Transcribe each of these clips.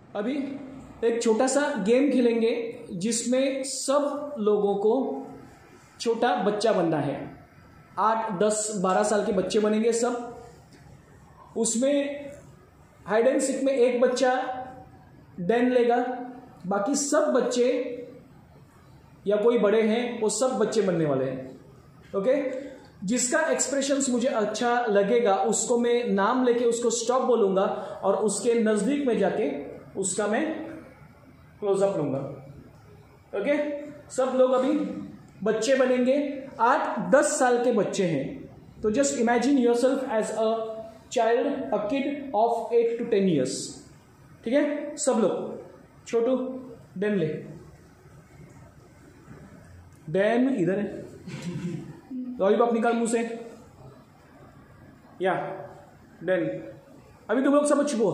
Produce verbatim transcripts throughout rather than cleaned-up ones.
अभी एक छोटा सा गेम खेलेंगे जिसमें सब लोगों को छोटा बच्चा बनना है। आठ दस बारह साल के बच्चे बनेंगे सब। उसमें हाइड एंड सीक में एक बच्चा डेन लेगा, बाकी सब बच्चे या कोई बड़े हैं वो सब बच्चे बनने वाले हैं। ओके, जिसका एक्सप्रेशंस मुझे अच्छा लगेगा उसको मैं नाम लेके उसको स्टॉप बोलूंगा और उसके नजदीक में जाके उसका मैं क्लोजअप लूंगा। ओके, सब लोग अभी बच्चे बनेंगे। आठ दस साल के बच्चे हैं, तो just imagine yourself as a child, a kid of eight to ten years. ठीक है, सब लोग। छोटू डेन ले। डेन इधर है, लॉलीपॉप निकाल मुंह से। या डेन, अभी तुम लोग सब छुपो,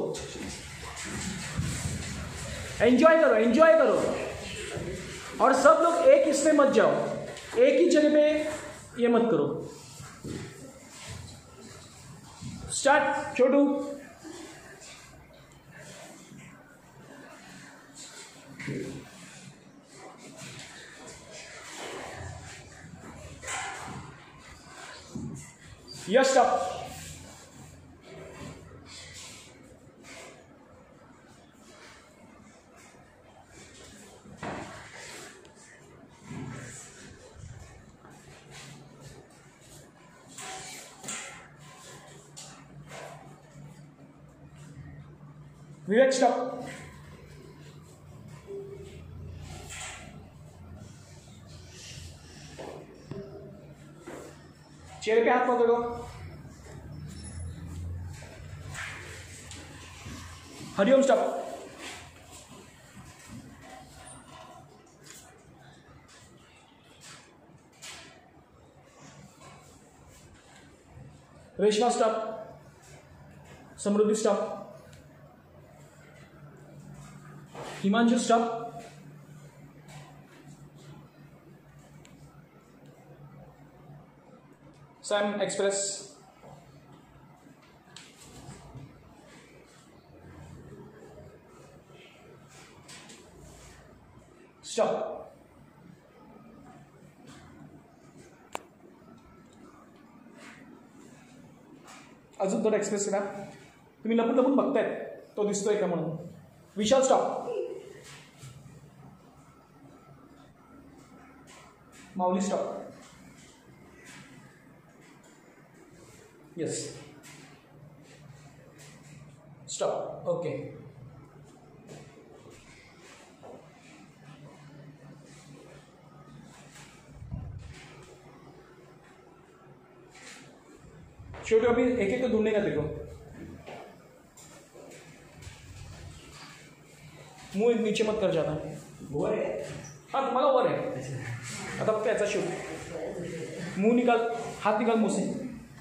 एंजॉय करो, एंजॉय करो। और सब लोग एक इसमें मत जाओ, एक ही जगह पे ये मत करो। Start Chhotu. Yes, stop. Vivek, stop. चेहरे पे हाथ पकड़ो। Hariom, stop. Reshma, stop. Samriddhi, stop. Himanshu, stop. Sam, express. Stop. अजून थोडं एक्सप्रेस करा। तुम्ही लपून लपून बघतायत तो दिसतोय का म्हणून। Vishal, stop. Mauli, stop. Yes, stop. Okay, छोटे अभी एक एक को ढूंढने का देखो। मुंह नीचे मत कर जाना। वर है, हाँ तुम्हारा वर है। आता त्याचा शूट। मुंह निकाल, हाथ निकाल मुंह से।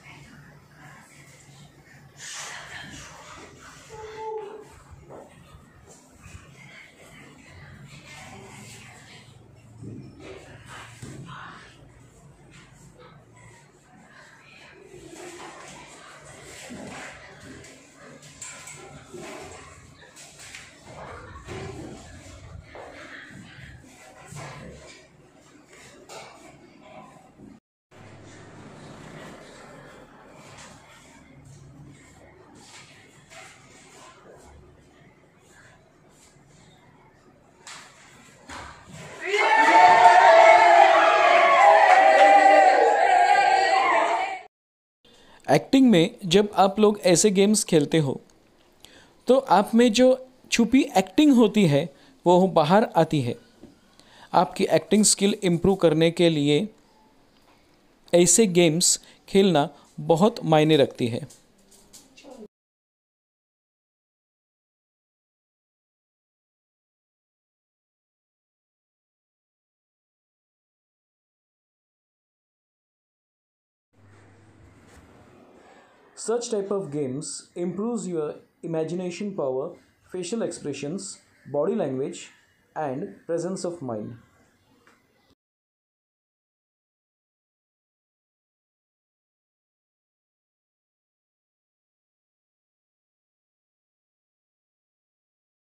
एक्टिंग में जब आप लोग ऐसे गेम्स खेलते हो तो आप में जो छुपी एक्टिंग होती है वो बाहर आती है। आपकी एक्टिंग स्किल इम्प्रूव करने के लिए ऐसे गेम्स खेलना बहुत मायने रखती है। Such type of games improves your imagination power, facial expressions, body language, and presence of mind.